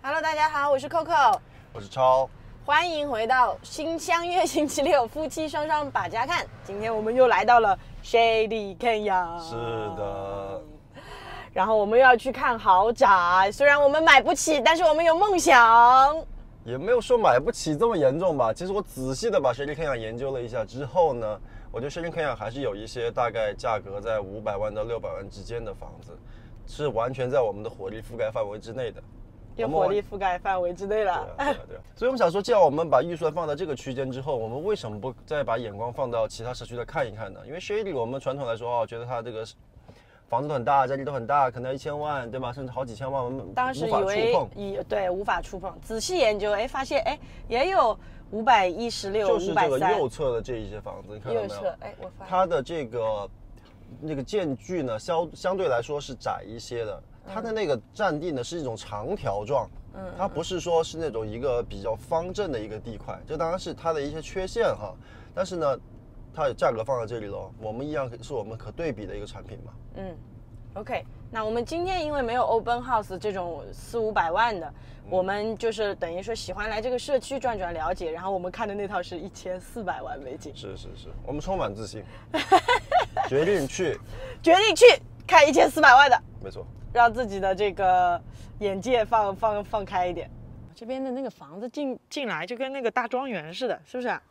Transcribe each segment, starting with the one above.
Hello， 大家好，我是 Coco， 我是超， 欢迎回到新相约星期六夫妻双双把家看。今天我们又来到了 Shady Kenya， 是的， 然后我们又要去看豪宅，虽然我们买不起，但是我们有梦想。 也没有说买不起这么严重吧。其实我仔细的把 Shady Kenya 研究了一下之后呢，我觉得 Shady Kenya 还是有一些大概价格在500万到600万之间的房子，是完全在我们的火力覆盖范围之内的。 有火力覆盖范围之内了。 对啊。所以我们想说，既然我们把预算放在这个区间之后，我们为什么不再把眼光放到其他社区来看一看呢？因为 Shady 我们传统来说觉得它这个房子都很大，家里都很大，可能要1000万，对吧？甚至好几千万，我们当时以为对无法触碰，仔细研究，发现也有516、 就是这个 530。 右侧的这一些房子，你看到没有？ 右侧，我发现它的这个那个间距呢，相对来说是窄一些的。它的那个占地呢是一种长条状，它不是说是那种一个比较方正的一个地块，这当然是它的一些缺陷哈。但是呢，它价格放在这里了，我们一样是我们可对比的一个产品嘛。 OK， 那我们今天因为没有 open house 这种400-500万的，我们就是等于说喜欢来这个社区转转了解，然后我们看的那套是1400万美金。 是，我们充满自信，决定去看1400万的， 没错， 让自己的这个眼界放开一点。这边的那个房子进来就跟那个大庄园似的，是不是啊？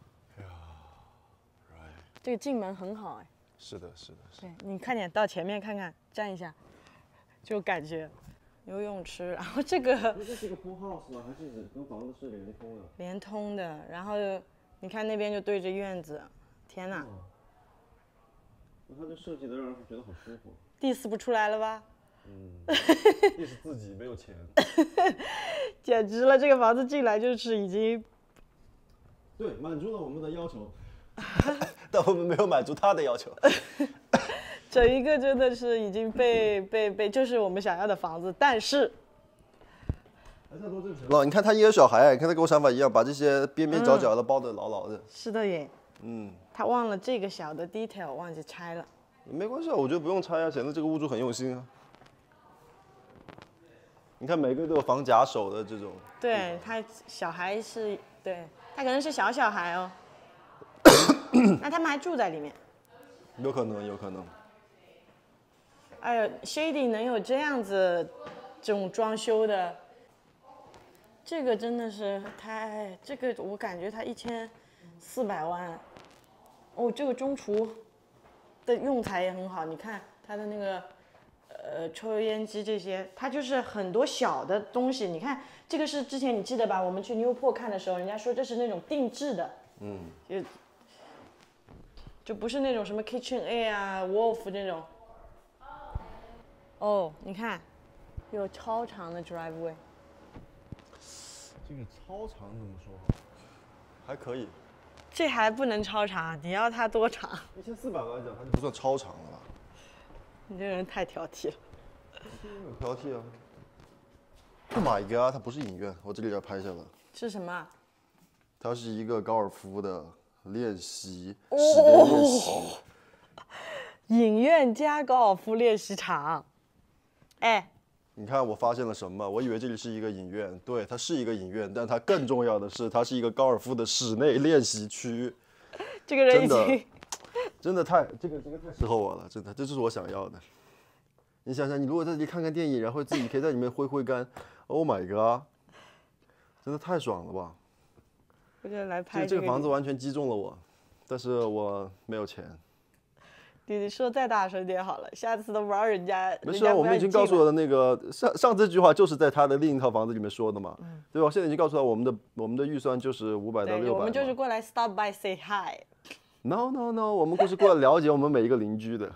这个进门很好是的。 对，你快点到前面看看，站一下，就感觉游泳池，然后这个这是个 pool house 吗？还是跟房子是连通的？ 连通的，然后你看那边就对着院子，天哪！ 它这设计的让人觉得好舒服。 diss 不出来了吧 diss 自己没有钱。 简直了，这个房子进来就是已经对，满足了我们的要求。但我们没有满足他的要求。 整一个真的是已经被就是我们想要的房子，但是还是多挣钱了。你看他一个小孩，你看他跟我想法一样，把这些边边角角的包得牢牢的。 是的耶。他忘了这个小的 detail， 忘记拆了。 没关系啊，我觉得不用拆啊，显得这个屋主很用心啊。你看每个都有防夹手的这种。 对，他小孩是，对他可能是小孩哦。那他们还住在里面？ 有可能。 哎呦 ，Shady 能有这样子这种装修的，这个真的是这个我感觉它1400万。哦，这个中厨的用材也很好，你看它的那个抽油烟机这些，它就是很多小的东西。你看这个是之前你记得吧？我们去 Newport 看的时候，人家说这是那种定制的，就不是那种什么 KitchenAid 啊、Wolf 这种。哦，你看，有超长的 driveway。 这个超长怎么说？还可以。 这还不能超长，你要它多长 ？1400来讲，它就不算超长了吧？ 你这人太挑剔了。 有挑剔啊。Oh my god， 它不是影院，我这里要拍下来。 是什么？ 它是一个高尔夫的练习室内练习。 影院加高尔夫练习场。 你看我发现了什么？我以为这里是一个影院，对，它是一个影院，但它更重要的是，它是一个高尔夫的室内练习区。 这个人已经真的太这个太适合我了，真的，这就是我想要的。你想想，你如果在这里看看电影，然后自己可以在里面挥杆 ，Oh my god， 真的太爽了吧！ 我就来拍这个房子完全击中了我，但是我没有钱。 你说再大声点好了，下次都不让人家。 没事啊，我们已经告诉了那个上这句话就是在他的另一套房子里面说的嘛，对吧？现在已经告诉他我们的预算就是500到600。 我们就是过来 stop by say hi。No， 我们就是过来了解我们每一个邻居的。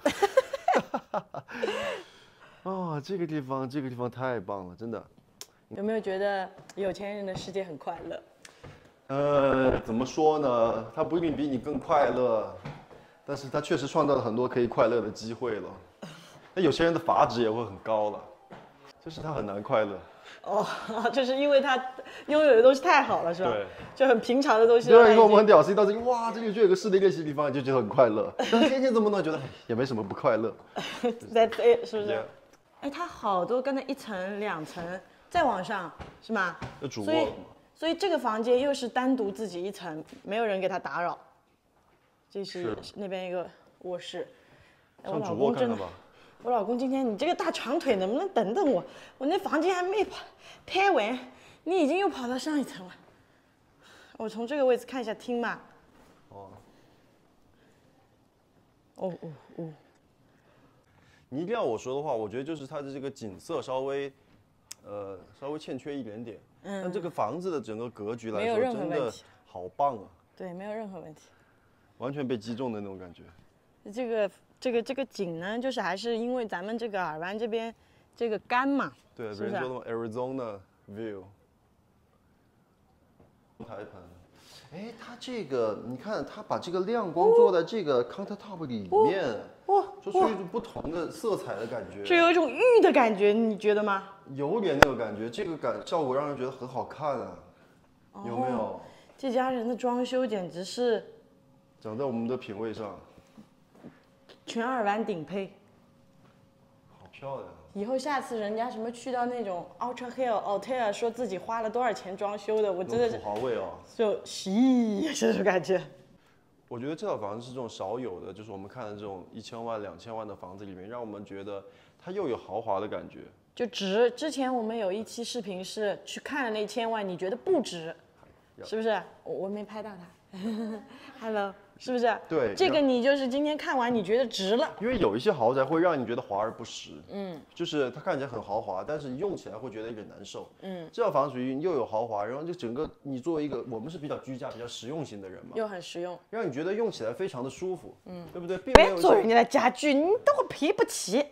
哦，这个地方太棒了，真的。 有没有觉得有钱人的世界很快乐？ 怎么说呢？他不一定比你更快乐。但是他确实创造了很多可以快乐的机会了，那有些人的阀值也会很高了，就是他很难快乐。 哦，就是因为他拥有的东西太好了，是吧？ 对， 就很平常的东西。 对，因为我们很屌丝，一到这里，哇，这里就有个室内练习地方，你就觉得很快乐。但是天天这么弄，觉得也没什么不快乐。 That's it，是不是？它好多跟那1层、2层， 再往上是吗？ 就主所以卧。 所以这个房间又是单独自己一层，没有人给他打扰。这是那边一个卧室。我老上主卧公真的， 看看吧。 我老公今天你这个大长腿能不能等等我？我那房间还没拍完，你已经又跑到上一层了。我从这个位置看一下厅嘛。哦。 你一定要我说的话，我觉得就是它的这个景色稍微欠缺一点点。但这个房子的整个格局来说， 没有任何真的问题好棒啊， 对，没有任何问题。 完全被击中的那种感觉。 这个景呢，就是还是因为咱们这个尔湾这边这个干嘛， 对， 是不是别人说的 Arizona view。台盘，哎，它这个你看，它把这个亮光做在这个 countertop 里面，就出一种不同的色彩的感觉， 是有一种玉的感觉，你觉得吗？ 有点那个感觉，这个效果让人觉得很好看啊，有没有？ 这家人的装修简直是长在我们的品味上， 全尔湾顶配。 好漂亮。 以后下次人家什么去到那种 Ultra Hill Hotel 说自己花了多少钱装修的，我真的是土豪味啊！ 就咦这种感觉。 我觉得这套房子是这种少有的，就是我们看的这种1000万、2000万的房子里面，让我们觉得它又有豪华的感觉， 就值。之前我们有一期视频是去看了那1000万，你觉得不值，是不是？我没拍到他。Hello， 是不是？ 对， 这个你就是今天看完你觉得值了。 因为有一些豪宅会让你觉得华而不实，就是它看起来很豪华，但是你用起来会觉得有点难受，这套房子属于又有豪华，然后就整个你作为一个我们是比较居家、比较实用型的人嘛， 又很实用， 让你觉得用起来非常的舒服，对不对？并不没有要做人家的家具，你等会赔不起。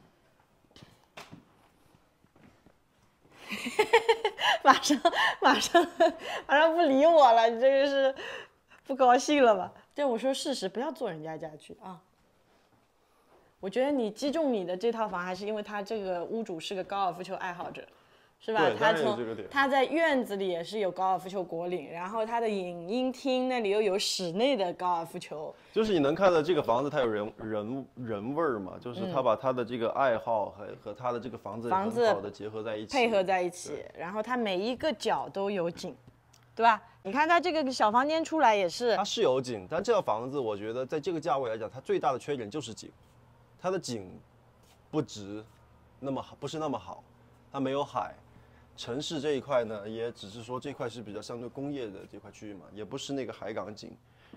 马上不理我了，你这个是不高兴了吧？对，我说事实，不要做人家家具啊。我觉得你击中你的这套房，还是因为他这个屋主是个高尔夫球爱好者，是吧？ 对当然有这个点他在院子里也是有高尔夫球果岭，然后他的影音厅那里又有室内的高尔夫球。 就是你能看到这个房子它有人味儿嘛，就是他把他的这个爱好和他的这个房子很好的结合在一起， 配合在一起，然后它每一个角都有景，对吧？你看它这个小房间出来也是， 它是有景，但这套房子我觉得在这个价位来讲，它最大的缺点就是景，它的景不值那么好，不是那么好，它没有海。城市这一块呢，也只是说这块是比较相对工业的这块区域嘛，也不是那个海港景。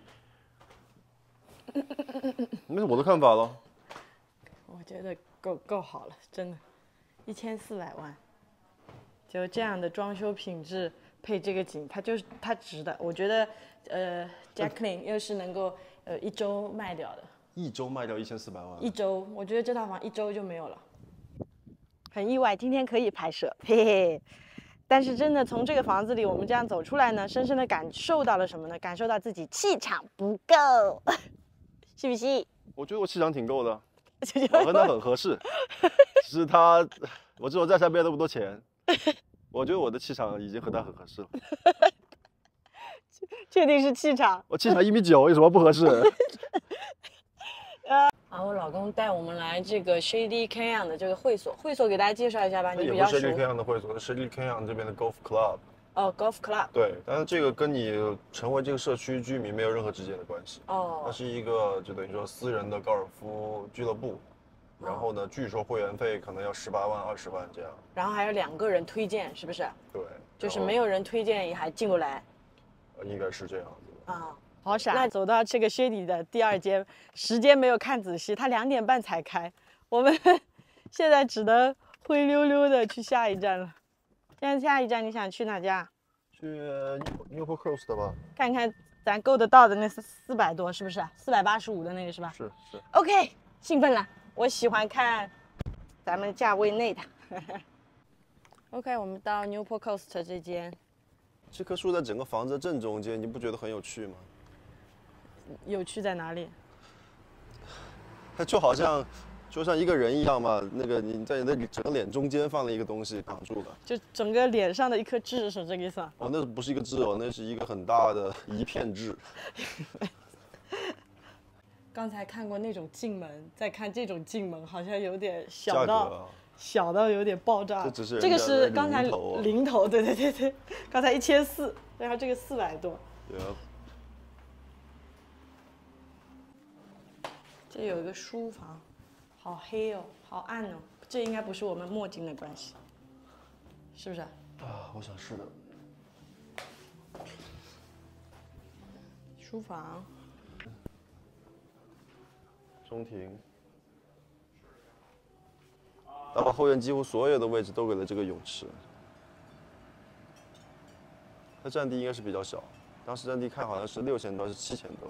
那是我的看法咯。 我觉得够好了，真的，1400万，就这样的装修品质配这个景，它值的。我觉得Jacqueline 又是能够1周卖掉的。 1周卖掉1400万。 1周，我觉得这套房1周就没有了。很意外，今天可以拍摄，嘿嘿。但是真的从这个房子里，我们这样走出来呢，深深的感受到了什么呢？感受到自己气场不够，是不是？ 我觉得我气场挺够的，我跟他很合适，只是我只有在下面那么多钱，我觉得我的气场已经和他很合适了。 确定是气场？ 我气场1.9米，有什么不合适？ 我老公带我们来这个 Shady Canyon 的这个会所，给大家介绍一下吧，你比较熟。 也不是 Shady Canyon 的会所，是 Shady Canyon 这边的 Golf Club。 哦 ，Golf Club。 对，但是这个跟你成为这个社区居民没有任何直接的关系。 哦。 它是一个就等于说私人的高尔夫俱乐部，然后呢，据说会员费可能要18万、20万这样。 然后还有2个人推荐，是不是？ 对。 就是没有人推荐也还进不来。 应该是这样子。 啊。好傻！那走到这个薛底的第2间，时间没有看仔细，它2点半才开，我们现在只能灰溜溜的去下一站了。现在下一站你想去哪家？ 去 Newport Coast 吧。 看看咱够得到的那400多，是不是？485的那个是吧？ 是。 OK， 兴奋了，我喜欢看咱们价位内的。OK， 我们到 Newport Coast 这间。 这棵树在整个房子的正中间，你不觉得很有趣吗？ 有趣在哪里？ 它就好像一个人一样嘛，那个你在你的整个脸中间放了一个东西挡住了， 就整个脸上的一颗痣是这个意思啊？ 哦，那不是一个痣哦，那是一个很大的一片痣。 刚才看过那种进门，再看这种进门，好像有点小到小到有点爆炸。 这只是这个是刚才人家的零头啊零头，对对对对，刚才1400，然后这个400多。 Yep 这有一个书房，好黑哦，好暗哦，这应该不是我们墨镜的关系，是不是？ 啊，我想是的。 书房， 中庭，他把后院几乎所有的位置都给了这个泳池。它占地应该是比较小，当时占地看好像是6000多还是7000多。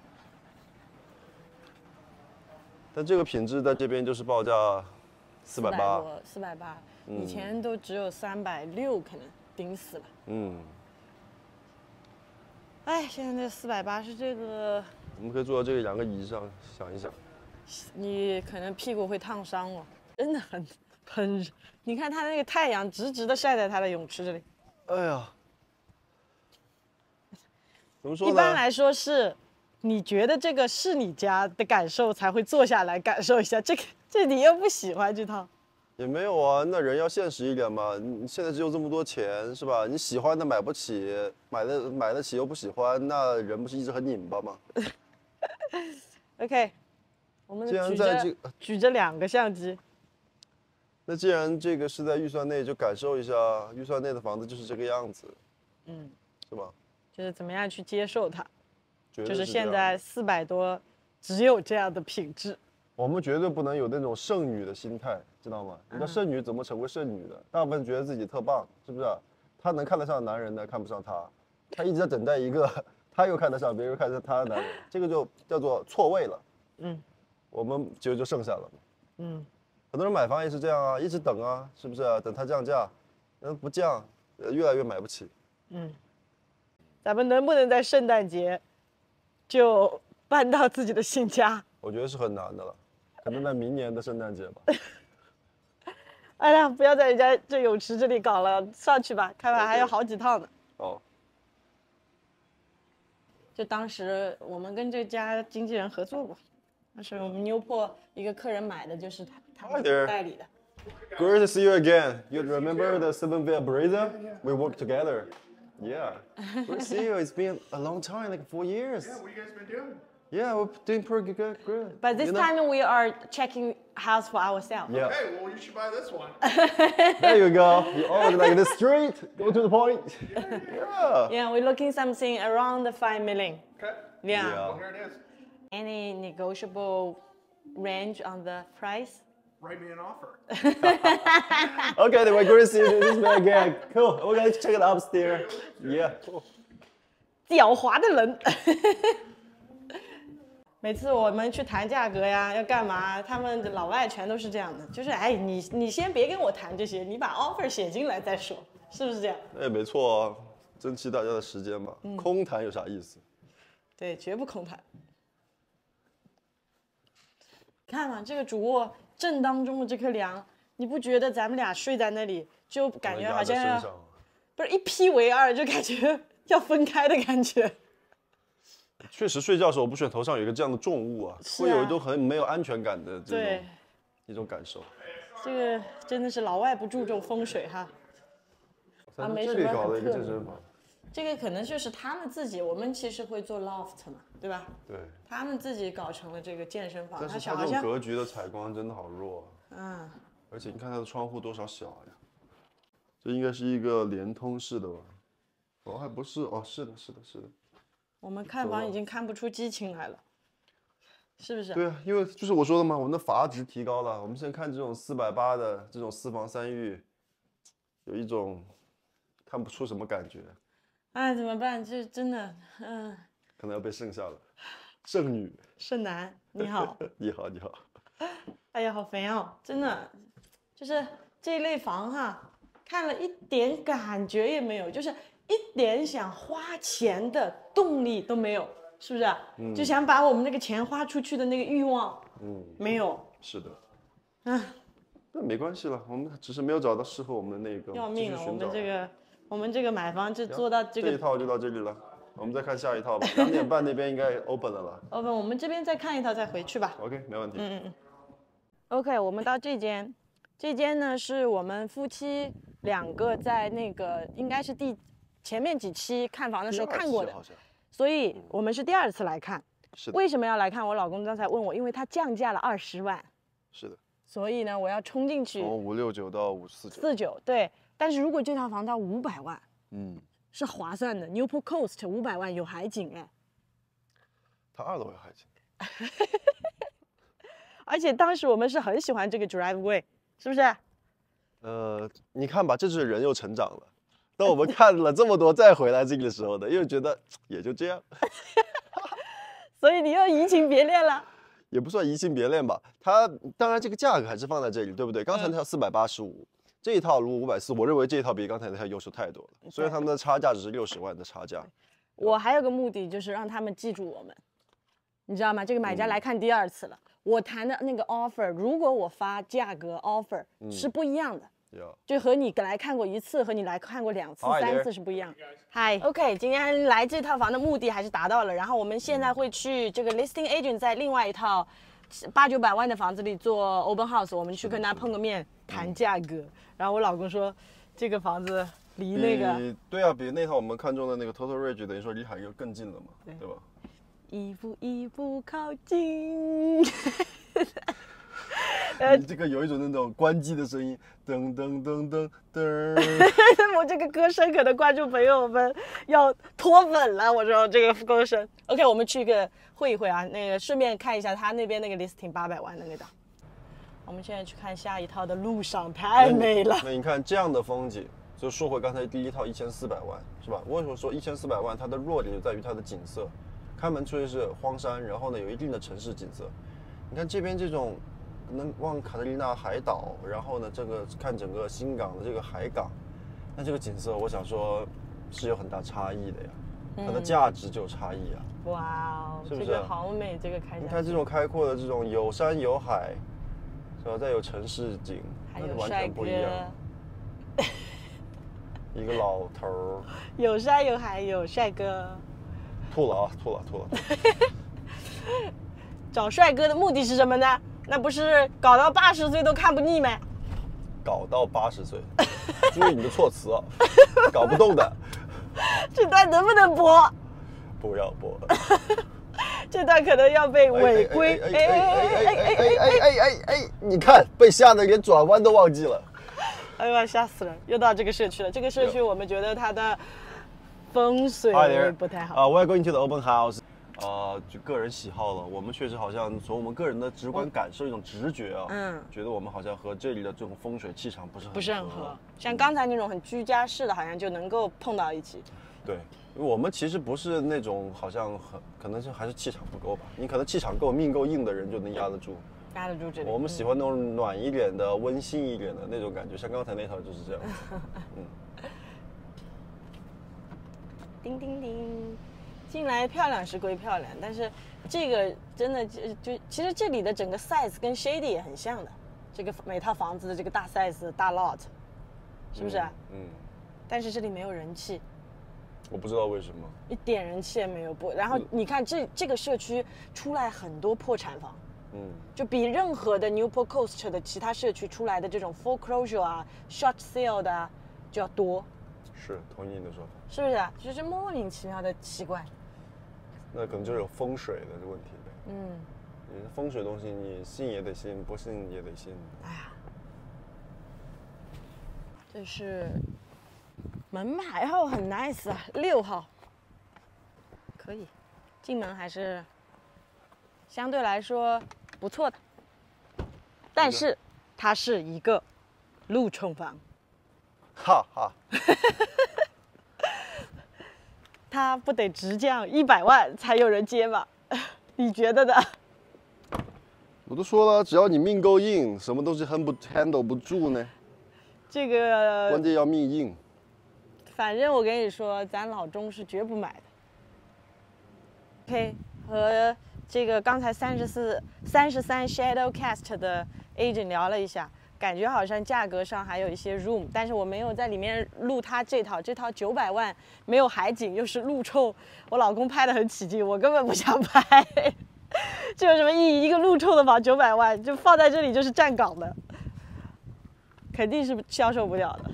但这个品质在这边就是报价480， 480，以前都只有360，可能顶死了。 嗯， 哎，现在这480是这个， 我们可以坐到这个2个椅子上想一想。 你可能屁股会烫伤哦，真的很热。你看它那个太阳直直的晒在它的泳池这里。 哎呀，怎么说呢？ 一般来说是，你觉得这个是你家的感受才会坐下来感受一下，这你又不喜欢这套。 也没有啊，那人要现实一点嘛。你现在只有这么多钱，是吧？你喜欢的买不起，买得起又不喜欢，那人不是一直很拧巴吗？ OK， 我们既然在这个举着2个相机。 那既然这个是在预算内，就感受一下预算内的房子就是这个样子，是吧？ 就是怎么样去接受它， 绝对就是这样现在400多，只有这样的品质。 我们绝对不能有那种剩女的心态，知道吗？人家剩女怎么成为剩女的？大部分觉得自己特棒，是不是？她能看得上男人的，看不上她，她一直在等待一个，她又看得上别人，又看得上她的男人，这个就叫做错位了。我们就剩下了。很多人买房也是这样啊，一直等啊，是不是？等它降价，不降，越来越买不起。 咱们能不能在圣诞节就搬到自己的新家？ 我觉得是很难的了，可能在明年的圣诞节吧。 哎呀，不要在人家这泳池这里搞了，上去吧，开完还有好几趟呢。 哦， 就当时我们跟这家经纪人合作过，那是我们牛破一个客人买的，就是他 Hi 们 there. 代理的。 Great to see you again. You remember the Seven Via Brisa? We worked together. Yeah. Great to see you. It's been a long time, like 4 years. What you guys been doing? Yeah, we're doing pretty good. Good. But this You know- time we are checking house for ourselves. Yeah. Hey, well, you should buy this one. There you go. You always like this straight. Go to the point. Yeah. Yeah, we're looking something around the 5 million. Okay. Yeah. Yeah. Well, here it is. Any negotiable range on the price? Write me an offer. Okay, then we're great to see you this way again. Cool. We're gonna check it upstairs. Yeah. Cool. 狡猾的人。每次我们去谈价格呀，要干嘛？他们老外全都是这样的，就是哎，你先别跟我谈这些，你把 offer 写进来再说，是不是这样？ 那也没错啊，珍惜大家的时间嘛。空谈有啥意思？ 对，绝不空谈。看嘛，这个主卧正当中的这颗梁，你不觉得咱们俩睡在那里就感觉好像要压在身上。 不是一劈为二，就感觉要分开的感觉。 确实，睡觉的时候不选头上有一个这样的重物啊， 是啊会有一种很没有安全感的这对种一种感受。 这个真的是老外不注重风水哈。 咱们没什么这里搞了很特别一个健身房， 这个可能就是他们自己，我们其实会做 loft 嘛，对吧？ 对。 他们自己搞成了这个健身房， 但是它好像它这种格局的采光真的好弱啊， 嗯， 而且你看它的窗户多少小呀？这应该是一个连通式的吧？哦，还不是哦，是的，是的，是的。 我们看房已经看不出激情来了，是不是？ 对啊，因为就是我说的嘛，我们的阀值提高了。我们现在看这种480的这种4房3浴，有一种看不出什么感觉， 哎，怎么办？这真的， 可能要被剩下了。剩女， 盛楠，你好。 你好，你好。 哎呀，好肥哦，真的，就是这一类房哈，看了一点感觉也没有，就是一点想花钱的动力都没有，是不是？就想把我们那个钱花出去的那个欲望，没有。 是的。 啊， 那没关系了，我们只是没有找到适合我们的那个， 要命了！ 继续寻找我们这个买房就做到这个这一套就到这里了，我们再看下一套吧。2点半那边应该 open 了啦。 哦不，我们这边再看一套再回去吧。 OK，没问题。 OK，我们到这间这间呢是我们夫妻2个在那个应该是前面几期看房的时候看过的，所以我们是第2次来看。 是的。 为什么要来看？我老公刚才问我，因为他降价了20万。 是的。 所以呢，我要冲进去。 从569到549。 49，对。但是如果这套房到500万，是划算的。Newport Coast 500万有海景哎。 它2楼有海景。 而且当时我们是很喜欢这个 driveway， 是不是？ 你看吧，这就是人又成长了。当我们看了这么多再回来这个的时候呢，又觉得也就这样。 所以你又移情别恋了。 也不算移情别恋吧，它当然这个价格还是放在这里，对不对？刚才那套485，这一套如果540，我认为这一套比刚才那套优秀太多了。虽然他们的差价只是60万的差价。 我还有个目的就是让他们记住我们，你知道吗？这个买家来看第2次了。我谈的那个 offer， 如果我发价格 offer 是不一样的。就和你来看过1次和你来看过2次、3次是不一样。嗨 ，OK， 今天来这套房的目的还是达到了。然后我们现在会去这个 listing agent 在另外一套800-900万的房子里做 open house， 我们去跟他碰个面谈价格。然后我老公说，这个房子离那个对啊，比那套我们看中的那个 Total Ridge 等于说离海又更近了嘛，对吧？ 一步一步靠近。 你这个有一种那种关机的声音，噔噔噔噔噔。 我这个歌声可能观众朋友们要脱粉了。我说这个歌声 ，OK， 我们去会一会啊，那个顺便看一下他那边那个 listing 800万的那档。我们现在去看下一套的路上太美了。 那你看这样的风景，就说回刚才第一套1400万是吧？为什么说1400万它的弱点就在于它的景色？开门出去是荒山，然后呢有一定的城市景色。你看这边这种。能望卡特琳娜海岛，然后呢，看整个新港的这个海港，那这个景色，我想说是有很大差异的呀，它的价值就有差异啊。 哇哦， 是不是？ 这个好美，这个开。 你看这种开阔的这种有山有海，是吧？再有城市景， 还有完全不一样。一个老头儿。有山有海有帅哥。 吐了啊！吐了。 找帅哥的目的是什么呢？那不是搞到80岁都看不腻吗？ 搞到80岁，注意你的措辞啊，搞不动的。 这段能不能播？ 不要播。 这段可能要被违规。 你看，被吓得连转弯都忘记了。 哎呀，吓死人！又到这个社区了。这个社区我们觉得它的风水不太好。 We're going to the open house. 就个人喜好了。我们确实好像从我们个人的直观感受一种直觉啊，觉得我们好像和这里的这种风水气场不是很合。 像刚才那种很居家式的，好像就能够碰到一起。 对，因为我们其实不是那种好像可能是还是气场不够吧。你可能气场够、命够硬的人就能压得住这里。我们喜欢那种暖一点的、温馨一点的那种感觉，像刚才那套就是这样。 叮叮叮。进来漂亮是归漂亮，但是这个真的就其实这里的整个 size 跟 Shady 也很像的，这个每套房子的这个大 size 大 lot， 是不是？但是这里没有人气， 我不知道为什么， 一点人气也没有。然后你看这个社区出来很多破产房，就比任何的 Newport Coast 的其他社区出来的这种 foreclosure 啊、short sale 的啊就要多。 是同意你的说法， 是不是？就是莫名其妙的奇怪。 那可能就是有风水的问题呗。风水东西你信也得信，不信也得信。哎呀， 这是门牌号很 nice 啊，6号，可以，进门还是相对来说不错的，但是它是一个路冲房。 哈哈。 他不得直降100万才有人接吗？你觉得呢？ 我都说了，只要你命够硬，什么东西handle 不住呢？ 这个关键要命硬。 反正我跟你说，咱老钟是绝不买的。OK， 和这个刚才33 Shadowcast 的 agent 聊了一下。感觉好像价格上还有一些 room， 但是我没有在里面录他这套900万，没有海景，又是路冲，我老公拍得很起劲，我根本不想拍，这有什么意义？一个路冲的房900万，就放在这里就是站岗的。 肯定是销售不了的。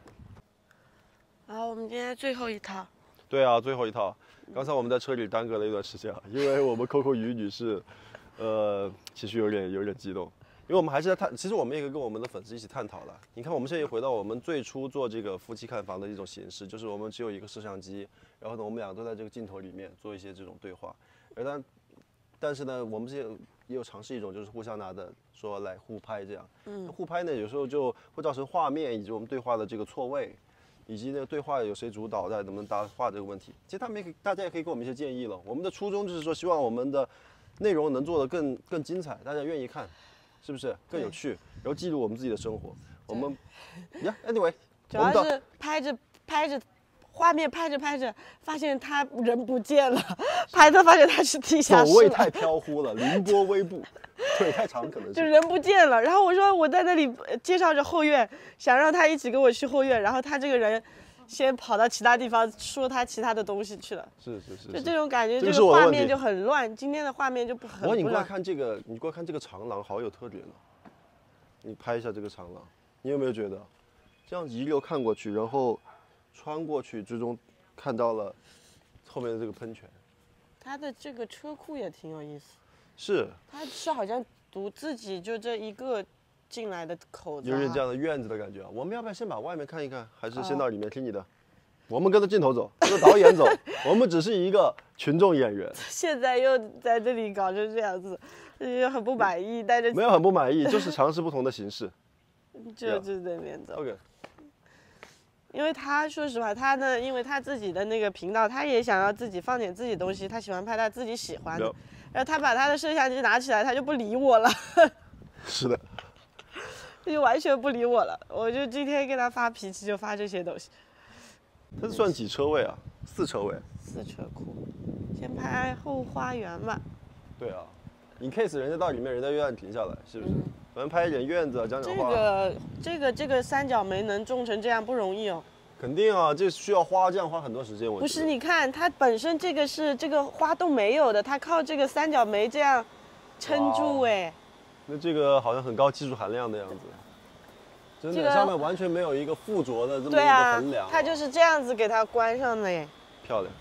好，我们今天最后一套。 对啊，最后一套。刚才我们在车里耽搁了一段时间啊，因为我们 Coco 于女士，情绪有点激动，因为我们还是在其实我们也可以跟我们的粉丝一起探讨了。你看，我们现在又回到我们最初做这个夫妻看房的一种形式，就是我们只有一个摄像机，然后呢，我们俩都在这个镜头里面做一些这种对话。但是呢，我们也有尝试一种，就是互相拿的说来互拍这样。互拍呢，有时候就会造成画面以及我们对话的这个错位。以及那个对话有谁主导，在能不能搭话这个问题，其实大家也可以给我们一些建议了。我们的初衷就是说，希望我们的内容能做得更精彩，大家愿意看，是不是更有趣？然后记录我们自己的生活。我们，anyway， 主要是拍着画面拍着，发现他人不见了，拍的发现他是地下室了， 走位太飘忽了，凌波微步，腿太长可能是。 就人不见了。然后我说我在那里介绍着后院，想让他一起跟我去后院，然后他这个人先跑到其他地方说他其他的东西去了。 是。 就这种感觉， 这个画面就很乱。今天的画面就很不乱。 你过来看这个，长廊好有特点呢。你拍一下这个长廊，你有没有觉得，这样一溜看过去，然后穿过去，最终看到了后面的这个喷泉。 它的这个车库也挺有意思。 是。 它是好像自己就这一个进来的口子、 有点这样的院子的感觉啊。我们要不要先把外面看一看，还是先到里面听你的？我们跟着镜头走，跟着导演走，我们只是一个群众演员。 现在又在这里搞成这样子，很不满意，但是没有很不满意，就是尝试不同的形式。 就在那边走。 OK。 因为他说实话，他呢，因为他自己的那个频道，他也想要自己放点自己东西，他喜欢拍他自己喜欢的。然后他把他的摄像机拿起来，他就不理我了。 是的。 他就完全不理我了。我就今天跟他发脾气，就发这些东西。 它是算几车位啊？4车位。 4车库。先拍后花园吧。 对啊。in case 人家到里面，人家又让你停下来，是不是？反正拍一点院子啊，讲话。 这个三角梅能种成这样不容易哦。 肯定啊，这需要这样花很多时间。 不是，你看它本身这个花都没有的，它靠这个三角梅这样撑住哎。 那这个好像很高技术含量的样子。真的，上面完全没有一个附着的这么一个横梁。 它就是这样子给它关上的耶。 漂亮。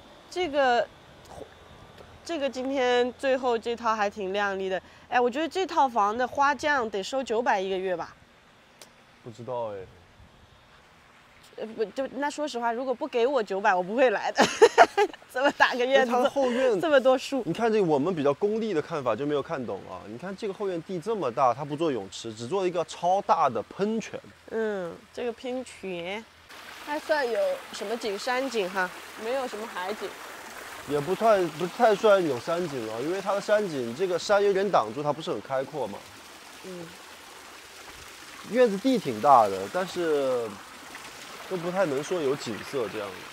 这个今天最后这套还挺靓丽的，哎，我觉得这套房的花匠得收900一个月吧？ 不知道哎。 不就那说实话，如果不给我900，我不会来的。这么大个院子， 它后院这么多树， 你看这个我们比较功利的看法就没有看懂啊。你看这个后院地这么大，它不做泳池，只做一个超大的喷泉。 这个喷泉还算有什么景？山景哈，没有什么海景。 也不太算有山景了，因为它的山景这个山有点挡住，它不是很开阔嘛。院子地挺大的，但是都不太能说有景色这样的。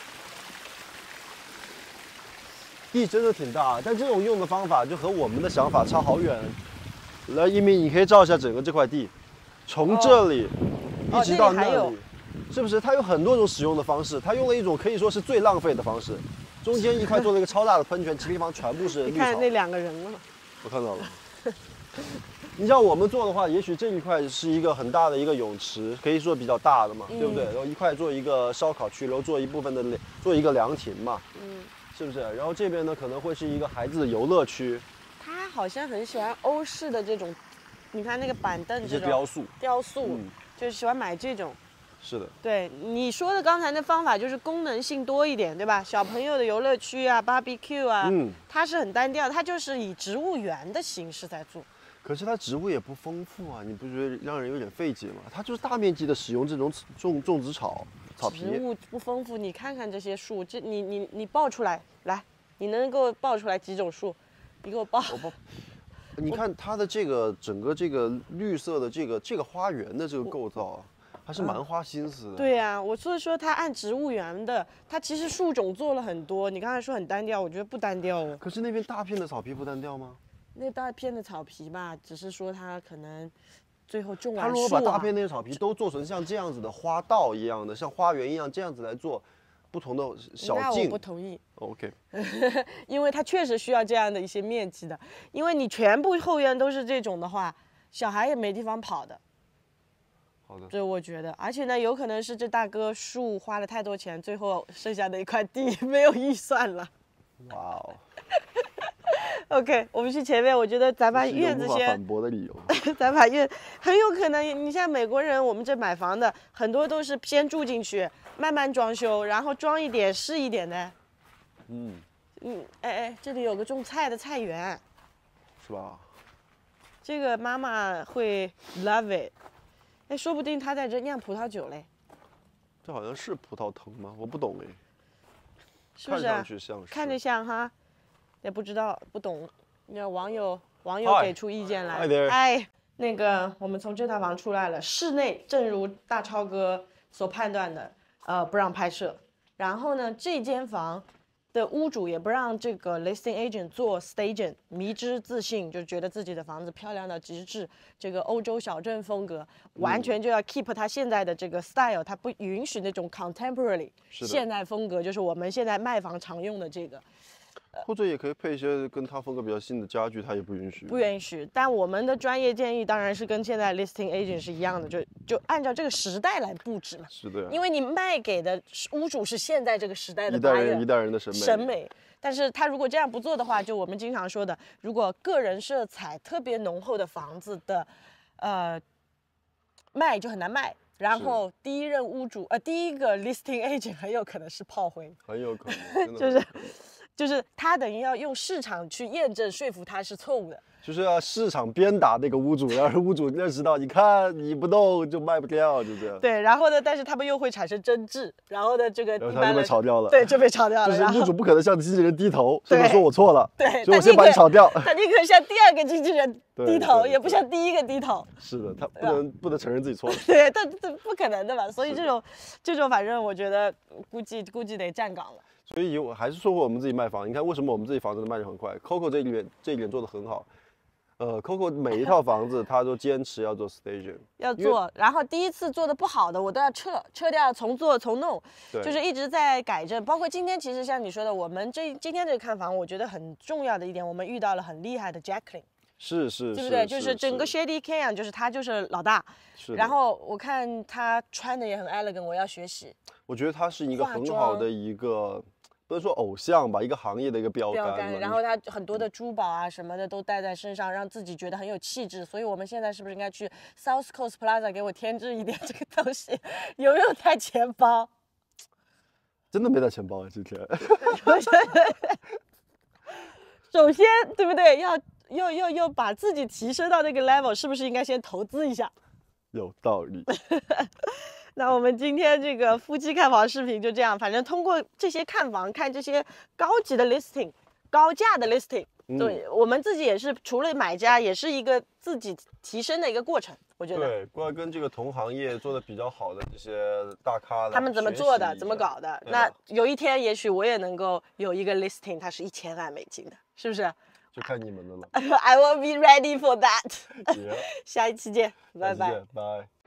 地真的挺大，但这种用的方法就和我们的想法差好远。来，一鸣，你可以照一下整个这块地，从这里一直到那里，是不是？它有很多种使用的方式，它用了一种可以说是最浪费的方式。中间一块做了一个超大的喷泉，其他地方全部是绿草。 你看那2个人了吗？ 我看到了。你像我们做的话，也许这一块是一个很大的一个泳池，可以说比较大的嘛，对不对？然后一块做一个烧烤区，然后做一部分的做一个凉亭嘛，是不是？然后这边呢可能会是一个孩子的游乐区。 他好像很喜欢欧式的这种，你看那个板凳这种雕塑，就是喜欢买这种。 是的， 对你说的刚才那方法就是功能性多一点，对吧？小朋友的游乐区啊 ，barbecue 啊，它是很单调，它就是以植物园的形式在做。 可是它植物也不丰富啊，你不觉得让人有点费解吗？它就是大面积的使用这种种植草皮。 植物不丰富，你看看这些树，这你报出来，来，你能给我报出来几种树？你给我报。 你看它的这个整个这个绿色的这个花园的这个构造啊。还是蛮花心思的。 对呀，我所以说它按植物园的，它其实树种做了很多。你刚才说很单调，我觉得不单调哦。 可是那边大片的草皮不单调吗？ 那大片的草皮吧，只是说它可能最后种完它如果把大片那些草皮都做成像这样子的花道一样的，像花园一样这样子来做不同的小径， 那我不同意。 OK， 因为它确实需要这样的一些面积的，因为你全部后院都是这种的话，小孩也没地方跑的。 好的， 这我觉得，而且呢，有可能是这大哥树花了太多钱，最后剩下的一块地没有预算了。 哇哦， OK， 我们去前面，我觉得咱把这是一个院子先无法反驳的理由。 咱把院很有可能，你像美国人，我们这买房的很多都是先住进去，慢慢装修，然后装一点是一点的。哎，这里有个种菜的菜园， 是吧？ 这个妈妈会 love it。哎，说不定她在这酿葡萄酒嘞， 这好像是葡萄藤吗？我不懂哎。 是不是？ 看上去像是。 看着像哈，也不知道不懂。那网友 Hi 给出意见来。 Hi there 哎，那个我们从这套房出来了，室内正如大超哥所判断的，不让拍摄。然后呢，这间房的屋主也不让这个 listing agent 做 staging， 迷之自信，就觉得自己的房子漂亮到极致，这个欧洲小镇风格，完全就要 keep 他现在的这个 style，他不允许那种 contemporary 现代风格，就是我们现在卖房常用的这个。 或者也可以配一些跟他风格比较新的家具，他也不允许。 不允许，但我们的专业建议当然是跟现在 listing agent 是一样的，就按照这个时代来布置嘛。 是的呀。 因为你卖给的屋主是现在这个时代的一代人一代人的审美。 但是他如果这样不做的话，就我们经常说的，如果个人色彩特别浓厚的房子的，卖就很难卖。然后第一个 listing agent 很有可能是炮灰， 很有可能， 就是他等于要用市场去验证说服他是错误的， 就是要市场鞭打那个屋主，让屋主认识到，你看你不动就卖不掉，就这样。 对，然后呢，但是他们又会产生争执，然后呢，这个然后他就被炒掉了。 对，就被炒掉了。 就是屋主不可能向经纪人低头，所以说我错了， 对， 所以我先把你炒掉。 他宁可向第二个经纪人低头， 对也不向第一个低头。 是的，他不能承认自己错了。 对，但这不可能的嘛，所以这种反正我觉得估计得站岗了。 所以我还是说回我们自己卖房，你看为什么我们自己房子能卖得很快 ？Coco 这一点做得很好。Coco 每一套房子他都坚持要做 staging， 要做，然后第一次做的不好的我都要撤掉，重做重弄，就是一直在改正。包括今天，其实像你说的，我们今天这个看房，我觉得很重要的一点，我们遇到了很厉害的 Jacqueline， 是， 对不对？就是整个 Shady Can， 就是他就是老大。然后我看他穿的也很 elegant， 我要学习。 我觉得他是一个很好的一个。不能说偶像吧，一个行业的一个标杆。 然后他很多的珠宝啊什么的都戴在身上，让自己觉得很有气质。所以我们现在是不是应该去 South Coast Plaza 给我添置一点这个东西？有没有带钱包？ 真的没带钱包啊，今天。 首先，对不对？要把自己提升到那个 level， 是不是应该先投资一下？ 有道理。 那我们今天这个夫妻看房视频就这样，反正通过这些看房，看这些高级的 listing， 高价的 listing，对，我们自己也是除了买家，也是一个自己提升的一个过程，我觉得。 对，过来跟这个同行业做的比较好的这些大咖， 他们怎么做的，怎么搞的？那有一天，也许我也能够有一个 listing， 它是1000万美金的，是不是？ 就看你们的了。 I will be ready for that 。下一期见，拜拜。 拜。